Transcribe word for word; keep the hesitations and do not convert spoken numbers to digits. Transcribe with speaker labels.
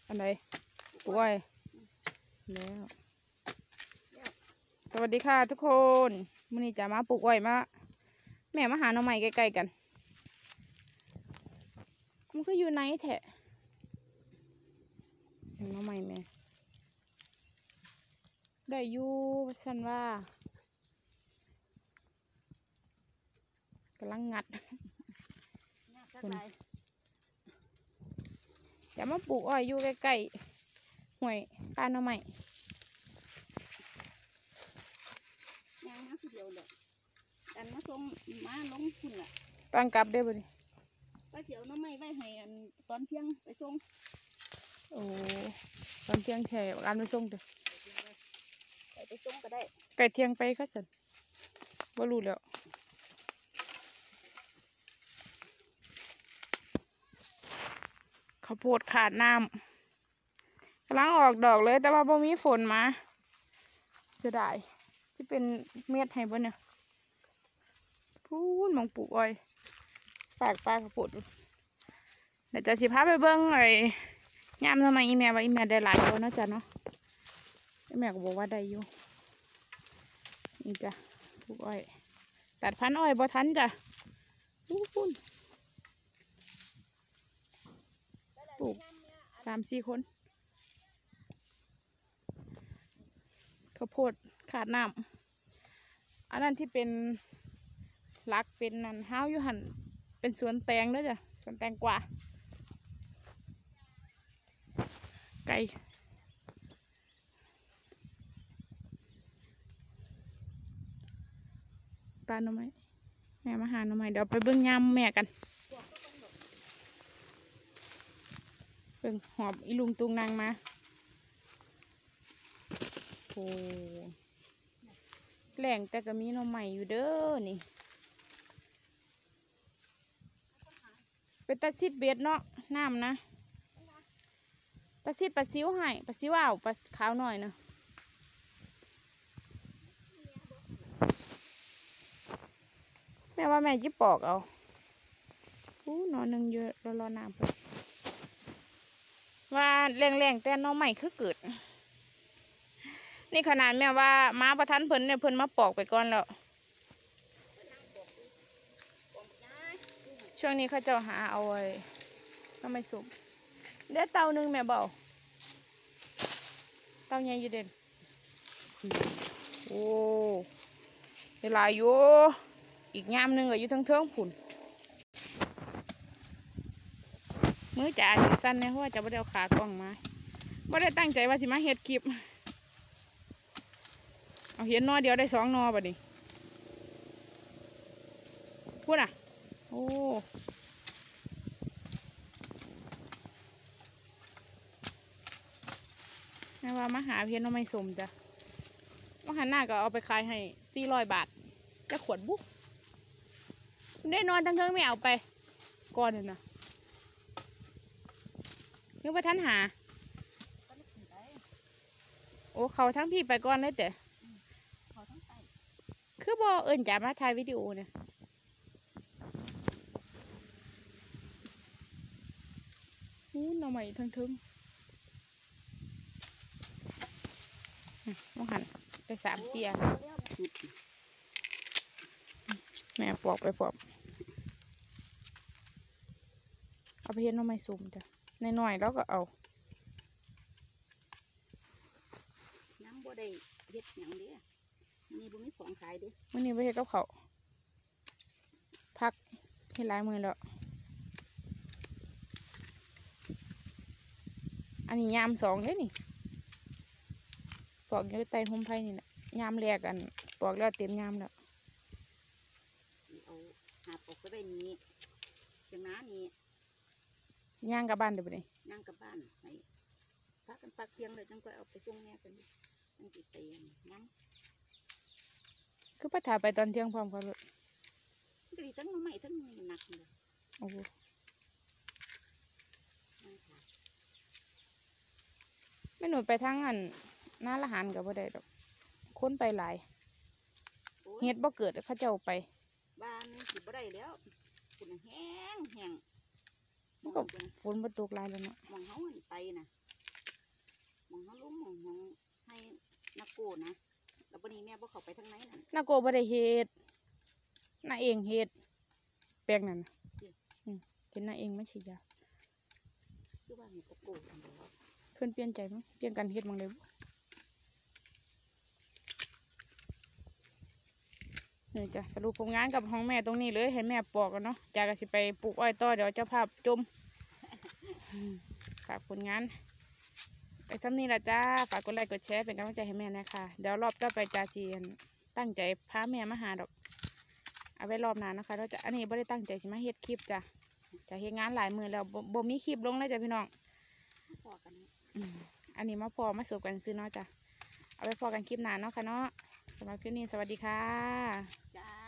Speaker 1: อันไหนปลูกอ้อยแล้วสวัสดีค่ะทุกคนมื้อนี้จะมาปลูกอ้อยมาแม่มาหาหน่อไม้ใกล้ๆกันมันก็อยู่ไหนแถะหน่อไม้แม่ได้อยู่สันว่ากำลังงัดคุณจะมาปลูกอ้อยอยู่ใกล้ๆห่วยป้าหน่อไม้
Speaker 2: ยังมาคือเดียวเลยกันมาส่งมาลงคุณล่ะ
Speaker 1: ตอนกลับได้บ่ดิ
Speaker 2: ไปเสียวน้ำไม้ไว้ให้อันตอนเที่ยงไปส่ง
Speaker 1: โอ้ตอนเที่ยงแช่การไปส่งเด้อ
Speaker 2: ไปไปส่งก็ได้
Speaker 1: ไก่เที่ยงไปก็สันบ่รู้แล้วข้าวโพดขาดน้ำกำลังออกดอกเลยแต่ว่าบ่มีฝนมาเสียดายที่เป็นเม็ดให้บ่เนี่ยพูนมองปลูกอ้อยปากปลากระปุดเดี๋ยวจะสิพาไปเบิ้งไอ้ยามทำไมอีแม่ว่าอีแม่ได้หลายตัวเนาะจ้ะเนาะอีแม่ก็บอกว่าได้อยู่นี่จ้ะปลูกอ้อยตัดพันอ้อยบ่ทันจ้ะพูนปลูกสามสี่คนข้าวโพดขาดน้ำอันนั้นที่เป็นลักเป็นนันห้าวอยู่หันเป็นสวนแตงด้วยจ้ะสวนแตงกวาไก่ปลาหน่อไม้แม่มาหาหน่อไม้เดี๋ยวไปเบิ้งยำแม่กันเบิ้งหอบอีลุงตุงนางมาโอ้แหล่งแต่ก็มีหน่อไม้อยู่เด้อนี่เป็นตาซิดเบ็ดเนาะน้ำนะตาซิดปลาซิวให้ปลาซิวเอาปลาขาวหน่อยนะแม่ว่าแม่ยิบปอกเอาอู้หน่อหนึ่งเยอะรอรอน้ำไปว่าแรงๆแต่หน่อไม้คือเกิดนี่ขนาดแม่ว่าม้าประทันเพิ่นเนี่ยเพิ่นมาปอกไปก่อนแล้วช่วงนี้เขาเจ้าหาเอาไว้ก็ไม่สุกเดี๋ยวเตาหนึ่งแม่เบาเตาใหญ่อยู่เด่นโอ้เวลาอยู่อีกยามหนึ่งก็อยู่ทั้งเทิงผุนมือจ่าสิสั้นเนี่ยเพราะว่าจะไม่ได้เอาขากล้องมาไม่ได้ตั้งใจว่าสิมาเฮ็ดคลิปเอาเห็นนอเดียวได้สองนอบ่ดิพูดอ่ะโอ้แม่ว่ามาหาเพียนน้องไม่สมจ้ะว่าหันหน้าก็เอาไปขายให้สี่ร้อยบาทจะขวดบุ๊กได้นอนทั้งเทิงไม่เอาไปก่อนเลยนะนึกว่าท่านหาโอ้เขาทั้งพี่ไปก่อนเลยแต่คือบ่เอิญจ่ามาถ่ายวิดีโอเนี่ยอู้หน่อไม้ทั้งทึงมองหันได้สามเจียแม่ปอกไปปอกเอาไปเห็นหน่อไม้สุ่มจ้ะในหน่อยแล้วก็เอา
Speaker 2: น้ำบ่ได้เฮ็ดหยังเด้มีบ่มีของขายเด้
Speaker 1: วันนี้ไปเฮ็ดกับเขาพักให้หลายมือแล้วอันนี้ยามสองเด้นี่ปอกอยู่ใต้ห่มไผ่นี่แหละยามแรกกันปอกแล้วเต็มยามแล้ว
Speaker 2: เอาหาปอกไปไว้นี้จังน้านี้
Speaker 1: ย่างกับบ้านเดี๋ยวไปนี่
Speaker 2: ย่างกับบ้านให้พักกันปักเที่ยงเลยจังก็เอาไปส่งแม่กันจังติดเตียงน้
Speaker 1: ำคือป้าถ่ายไปตอนเที่ยงพร้อมกันเลย
Speaker 2: ก็ดีทั้งน้ำใหม่ทั้งหนักเลย
Speaker 1: โอ้โหไม่หนูไปทั้งอันน้าละหันกับบ่ได้ดอกค้นไปหลายเฮ็ดบ่เกิดเขาเจ้าไป
Speaker 2: บ้านนี่สิบ่ได้แล้วฝุ่นแห้งแห้ง
Speaker 1: มันก็ฝนบ่ตกหลายแล้วเนาะ
Speaker 2: มองเขาไปนะนะแล้ววันนี้แม่บ่เข้าไปทางไหนนั่น
Speaker 1: นาโกบ่ได้เฮ็ดนาเองเฮ็ดแปลงนั่นน่ะอืมเห็นนาเองมาฉีดยา
Speaker 2: คือว่ามีตะโกอันเดียว
Speaker 1: เพิ่นเปลี่ยนใจมั้งเปลี่ยนกันเฮ็ดมั้งเลยนี่จ้ะสรุปผลงานกับห้องแม่ตรงนี้เลยให้แม่ปอกกันเนาะจากก็สิไปปลูกอ้อยต่อเดี๋ยวเจ้าภาพจมฝากผลงานไปซ้ำนี้ละจ้าฝากกดไลค์กดแชร์เป็นกำลังใจให้แม่นะคะเดี๋ยวรอบต่อไปจ้าจีนตั้งใจพาแม่มาหาดอกเอาไว้รอบหน้านะคะเราจะอันนี้ไม่ได้ตั้งใจสิมาเฮ็ดคลิปจ้ะจะเฮ็ดงานหลายมือแล้วบ่บ่มีคลิปลงเลยจ้ะพี่น้อง
Speaker 2: พอกัน
Speaker 1: อืมอันนี้มาพอมาสูบกันซื้อเนาะจ้ะเอาไว้พอกันคลิปหน้าเนาะค่ะเนาะสำหรับคลิปนี้สวัสดีค่ะ
Speaker 2: จ้า